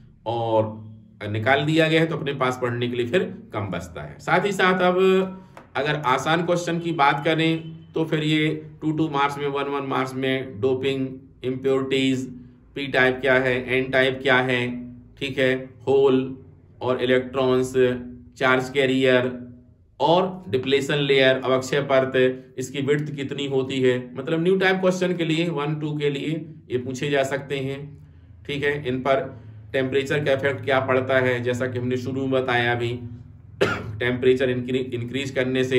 और निकाल दिया गया है तो अपने पास पढ़ने के लिए फिर कम बचता है। साथ ही साथ अब अगर आसान क्वेश्चन की बात करें तो फिर ये टू टू मार्क्स में, वन वन मार्क्स में डोपिंग, इम्प्योरिटीज, पी टाइप क्या है, एन टाइप क्या है, ठीक है, होल और इलेक्ट्रॉन्स, चार्ज कैरियर और डिप्लेशन लेयर, अवक्षय परत, इसकी विड्थ कितनी होती है, मतलब न्यू टाइप क्वेश्चन के लिए वन टू के लिए ये पूछे जा सकते हैं, ठीक है। इन पर टेम्परेचर का इफेक्ट क्या पड़ता है, जैसा कि हमने शुरू में बताया अभी, टेम्परेचर इंक्रीज करने से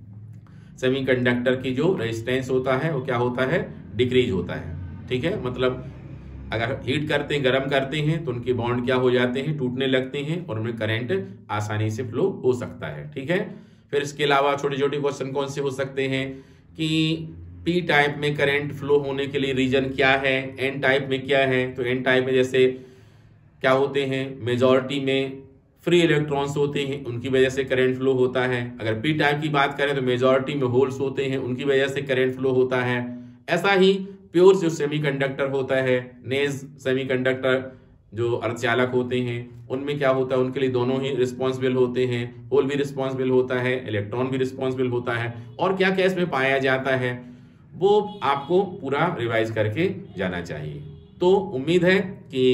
सेमीकंडक्टर की जो रेजिस्टेंस होता है वो क्या होता है, डिक्रीज होता है, ठीक है। मतलब अगर हीट करते हैं, गर्म करते हैं, तो उनके बॉन्ड क्या हो जाते हैं, टूटने लगते हैं और उनमें करंट आसानी से फ्लो हो सकता है, ठीक है। फिर इसके अलावा छोटे छोटे क्वेश्चन कौन से हो सकते हैं कि पी टाइप में करंट फ्लो होने के लिए रीजन क्या है, एन टाइप में क्या है। तो एन टाइप में जैसे क्या होते हैं, मेजॉरिटी में फ्री इलेक्ट्रॉन्स होते हैं, उनकी वजह से करंट फ्लो होता है। अगर पी टाइप की बात करें तो मेजॉरिटी में होल्स होते हैं, उनकी वजह से करंट फ्लो होता है। ऐसा ही प्योर जो सेमीकंडक्टर होता है, नेज सेमीकंडक्टर जो अर्धचालक होते हैं उनमें क्या होता है, उनके लिए दोनों ही रिस्पॉन्सिबल होते हैं, होल भी रिस्पॉन्सिबल होता है, इलेक्ट्रॉन भी रिस्पॉन्सिबल होता है, और क्या क्या इसमें पाया जाता है वो आपको पूरा रिवाइज करके जाना चाहिए। तो उम्मीद है कि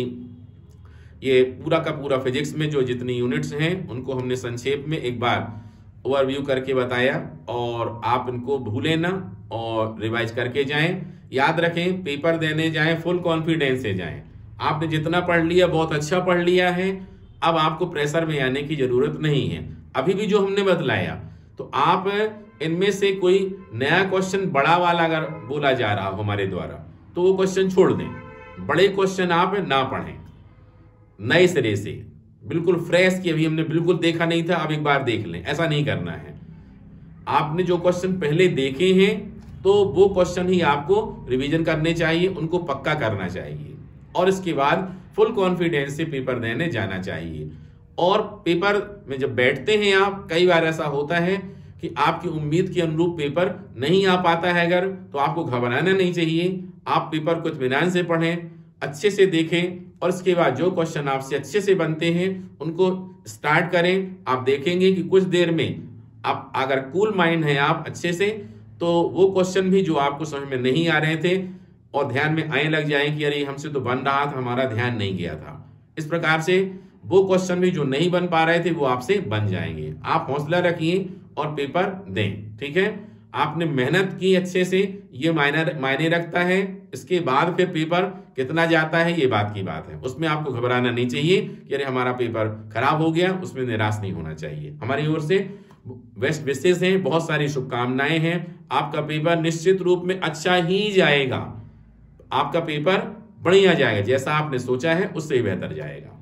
ये पूरा का पूरा फिजिक्स में जो जितनी यूनिट्स हैं उनको हमने संक्षेप में एक बार ओवरव्यू करके बताया, और आप इनको भूलें ना और रिवाइज करके जाएं। याद रखें, पेपर देने जाएं फुल कॉन्फिडेंस से जाएं। आपने जितना पढ़ लिया बहुत अच्छा पढ़ लिया है, अब आपको प्रेशर में आने की जरूरत नहीं है। अभी भी जो हमने बतलाया, तो आप इनमें से कोई नया क्वेश्चन बड़ा वाला अगर बोला जा रहा हो हमारे द्वारा, तो वो क्वेश्चन छोड़ दें। बड़े क्वेश्चन आप ना पढ़ें, नए सिरे से बिल्कुल फ्रेश की अभी हमने बिल्कुल देखा नहीं था, अब एक बार देख लें, ऐसा नहीं करना है। आपने जो क्वेश्चन पहले देखे हैं तो वो क्वेश्चन ही आपको रिवीजन करने चाहिए, उनको पक्का करना चाहिए, और इसके बाद फुल कॉन्फिडेंस से पेपर देने जाना चाहिए। और पेपर में जब बैठते हैं आप, कई बार ऐसा होता है कि आपकी उम्मीद के अनुरूप पेपर नहीं आ पाता है, अगर तो आपको घबराना नहीं चाहिए। आप पेपर को इत्मीनान से पढ़ें, अच्छे से देखें, और इसके बाद जो क्वेश्चन आपसे अच्छे से बनते हैं उनको स्टार्ट करें। आप देखेंगे कि कुछ देर में आप अगर कूल माइंड है आप अच्छे से, तो वो क्वेश्चन भी जो आपको समझ में नहीं आ रहे थे और ध्यान में आने लग जाए कि अरे हमसे तो बन रहा था, हमारा ध्यान नहीं गया था। इस प्रकार से वो क्वेश्चन भी जो नहीं बन पा रहे थे वो आपसे बन जाएंगे। आप हौसला रखिए और पेपर दें, ठीक है। आपने मेहनत की अच्छे से, ये मायने मायने रखता है। इसके बाद फिर पेपर कितना जाता है ये बात की बात है, उसमें आपको घबराना नहीं चाहिए कि अरे हमारा पेपर खराब हो गया, उसमें निराश नहीं होना चाहिए। हमारी ओर से बेस्ट विशेष हैं, बहुत सारी शुभकामनाएं हैं। आपका पेपर निश्चित रूप में अच्छा ही जाएगा, आपका पेपर बढ़िया जाएगा, जैसा आपने सोचा है उससे ही बेहतर जाएगा।